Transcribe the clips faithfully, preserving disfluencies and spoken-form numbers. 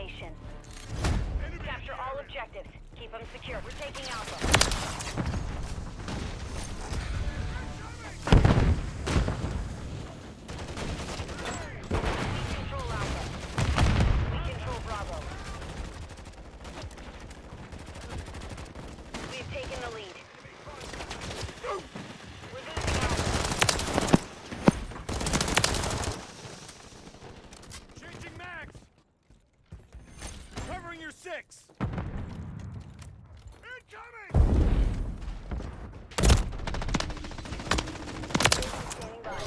location. Capture all objectives. Keep them secure. We're taking Alpha. We control Alpha. We control Bravo. We have taken the lead. We're losing Alpha. Changing mags! Covering your six! Incoming! Standing by.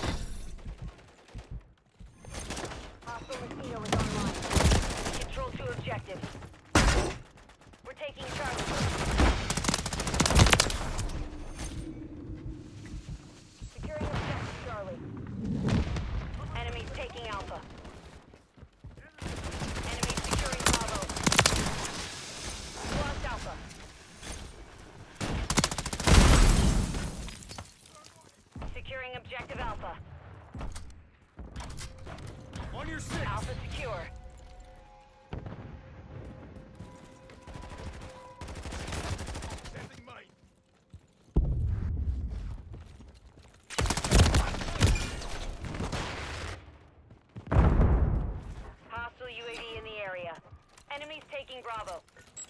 Hostile mosquito is online. Control two objectives. We're taking Charlie. Securing objective Charlie. Enemies taking Alpha. Enemy securing Bravo. Lost Alpha. Securing objective Alpha. On your six! Alpha secure. Sending mine! Hostile U A V in the area. Enemies taking Bravo.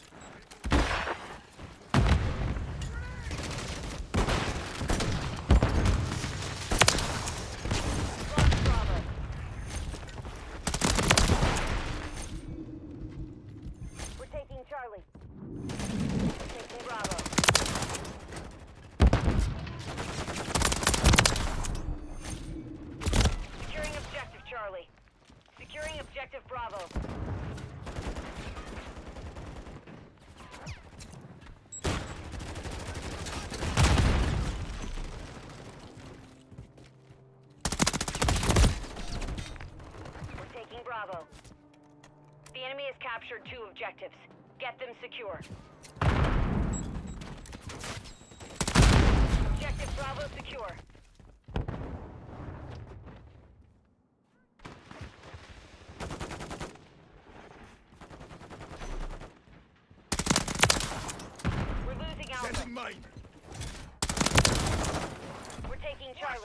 Lost Bravo. We're taking Charlie. We're taking Bravo. Securing objective Charlie. Securing objective Bravo. We're taking Bravo. The enemy has captured two objectives. Get them secure. Objective Bravo secure. We're losing Alpha. Sending mine! We're taking Charlie.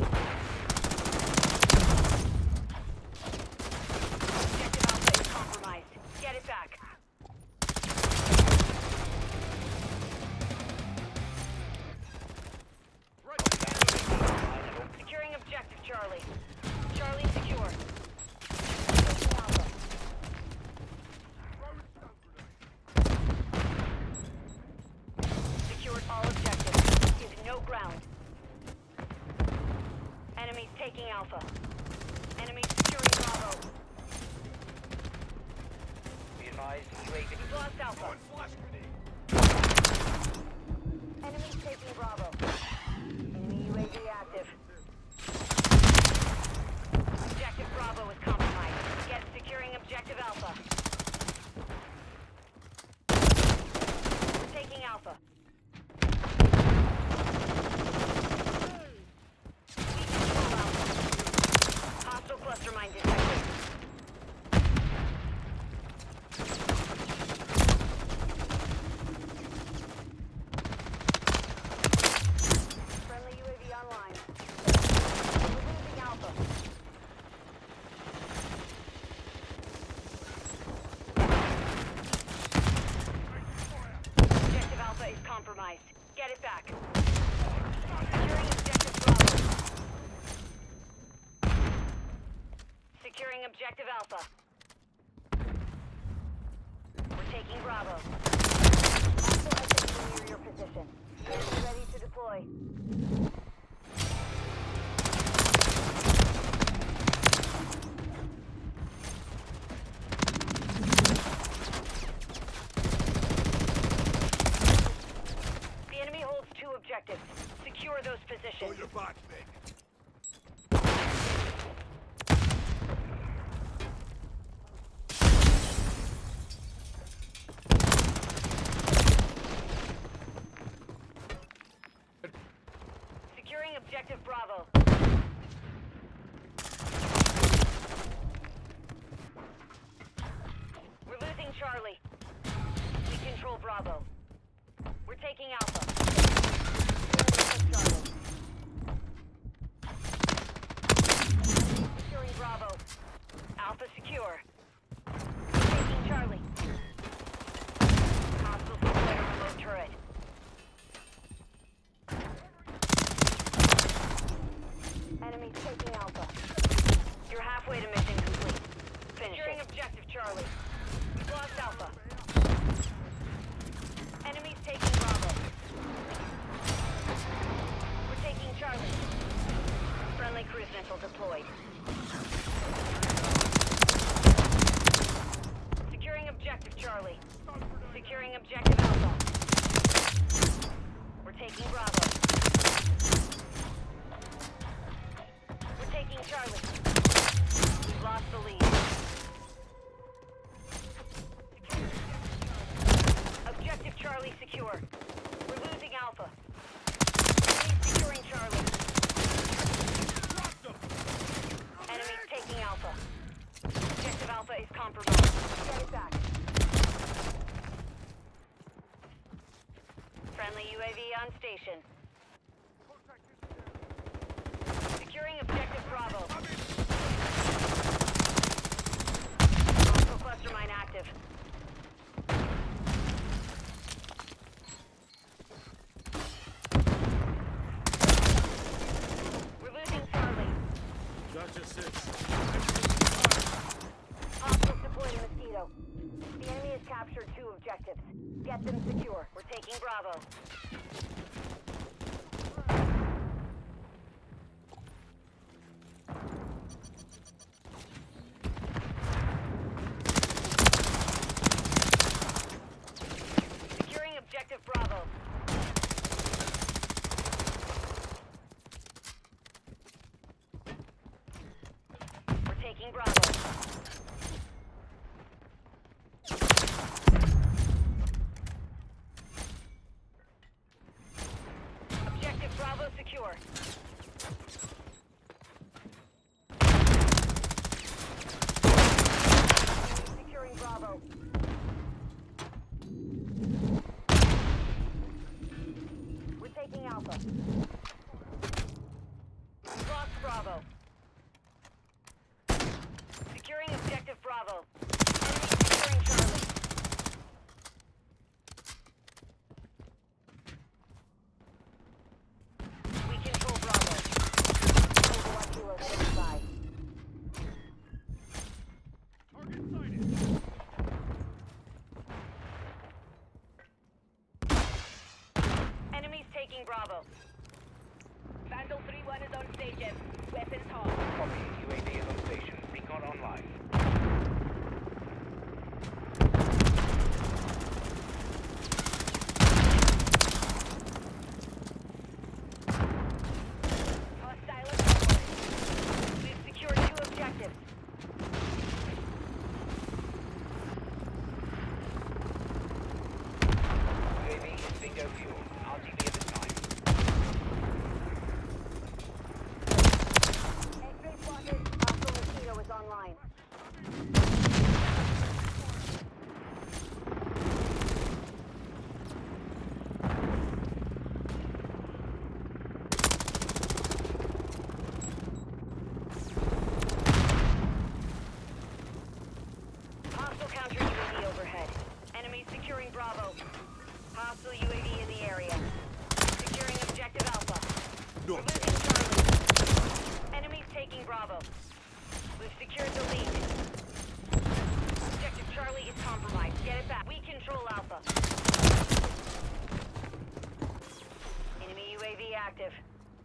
Objective Alpha is compromised. Get it back. Securing objective Charlie. Charlie secure. Taking Alpha. Secured all objectives. Give no ground. Enemies taking Alpha. Enemies securing Bravo. Be advised, U A V. We've lost Alpha. One flash grenade! Enemies taking Bravo. Enemy U A V active. Objective Bravo is compromised. Get securing objective Alpha. We're taking Alpha. We control Alpha. Hostile cluster mine detected. Friendly U A V online. We're losing Alpha. Objective Alpha is compromised. Get it back. Securing objective Bravo. Securing objective Alpha. We're taking Bravo. Hostile S M E near your position. Enemy ready to deploy. The enemy holds two objectives. Secure those Go positions. your back, Vic! Securing objective Bravo. We're Charlie. We control Bravo. We're taking Alpha. Charlie. Securing Bravo. Alpha secure. Taking Charlie. Hostile deployed a remote turret. Enemies taking Alpha. You're halfway to mission complete. Finish Securing it. Objective Charlie. We've lost Alpha. Enemies taking Bravo. We're taking Charlie. Friendly cruise missile deployed. Securing objective Charlie. Securing objective Alpha. We're taking Bravo. We're taking Charlie. We've lost the lead. Objective Charlie secure. We're losing Alpha. Enemies securing Charlie. Enemies taking Alpha. Objective Alpha is compromised. Get it back. Friendly U A V on station. Securing objective Bravo. Hostile cluster mine active. We're losing Charlie. Gotcha six. Hostiles deployed a Mosquito. The enemy has captured two objectives. Get them secure. We're taking Bravo. Securing objective Bravo. We're taking Bravo. Objective Bravo secure. Securing Bravo. We're taking Alpha. We've lost Bravo. Securing objective Bravo. Enemy securing Charlie. We control Bravo. Overwatch Hero standing by. Target sighted. Enemies taking Bravo. Vandal three one is on station. Weapons hot. Copy. U A V is on station. Recon online. Hostile attack. We've secured two objectives. U A V is bingo fuel. R T B at this time. X-ray spotted. Hostile Mosquito is online. Hostile counter U A V overhead. Enemies securing Bravo. Hostile U A V in the area. Securing objective Alpha. We're losing Charlie. Enemies taking Bravo. We've secured the lead. Objective Charlie is compromised. Get it back. We control Alpha. Enemy U A V active.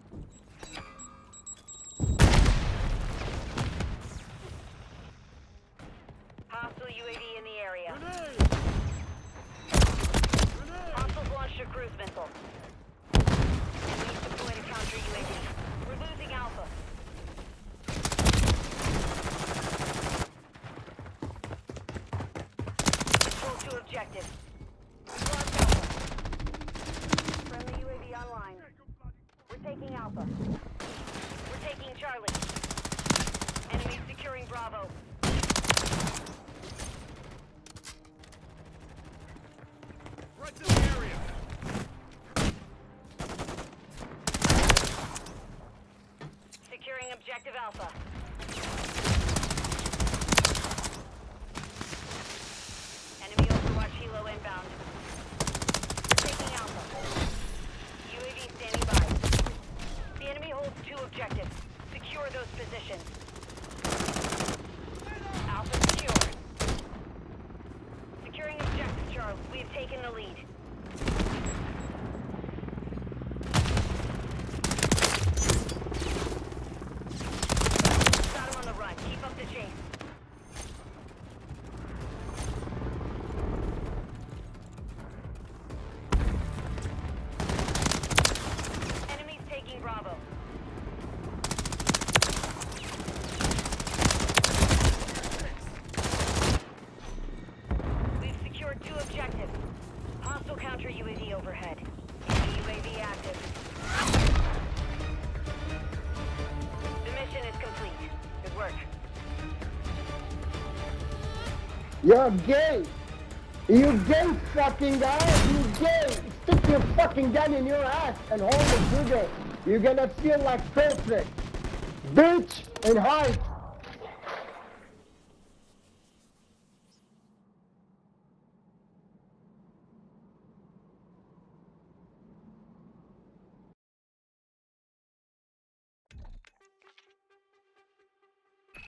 Hostile U A V in the area. Grenade! Grenade! Hostiles launched a cruise missile. Enemies deployed a counter U A V. We're losing Alpha. Control two objectives. We've lost Alpha. Friendly U A V online. We're taking Alpha. We're taking Charlie. Enemies securing Bravo. Threats in the area. Securing objective Alpha. Enemy Overwatch Helo inbound. Taking Alpha. U A V standing by. The enemy holds two objectives. Secure those positions. Alpha secure. Securing objective Charles. We have taken the lead. Got him on the run. Keep up the chase. Enemies taking Bravo. We've secured two objectives. Hostile counter U A V overhead. Enemy U A V active. The mission is complete. Good work. You're gay! You gay fucking guy! You gay! Stick your fucking gun in your ass and hold the trigger. You're gonna feel like perfect. Bitch and height.